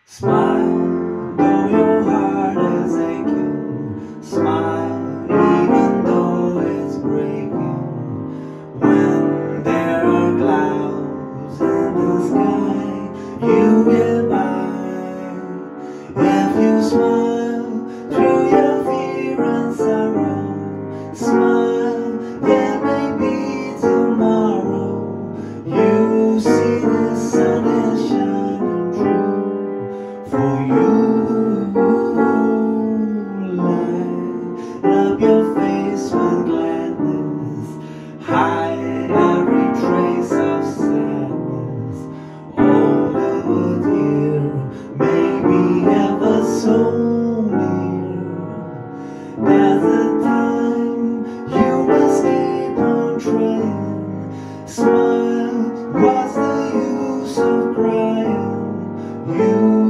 Smile, though your heart is aching. Smile, even though it's breaking. When there are clouds in the sky, you get by. If you smile through your fear and sorrow, smile, there may be tomorrow. You see the sun is shining through for you. Light up your face with gladness, hide every trace of sadness. All the wood here may be ever so near. There's a time you must keep on trying. Smile, what's the use of crying? You